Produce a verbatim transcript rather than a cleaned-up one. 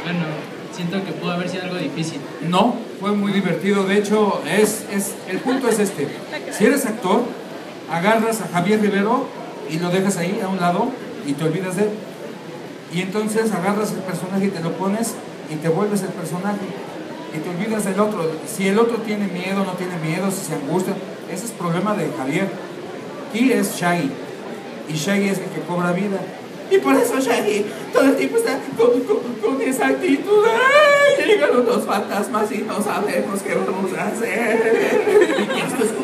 bueno, siento que pudo haber sido algo difícil. No, fue muy divertido. De hecho, es, es, el punto es este. Si eres actor, agarras a Javier Rivero y lo dejas ahí a un lado y te olvidas de él. Y entonces agarras el personaje y te lo pones y te vuelves el personaje. Y te olvidas del otro. Si el otro tiene miedo, no tiene miedo, si se angustia, ese es problema de Javier. Aquí es Shaggy. Y Shaggy es el que cobra vida. Y por eso Shaggy todo el tiempo está con, con, con esa actitud. ¡Ay! Llegan unos fantasmas y no sabemos qué vamos a hacer. Y que esto es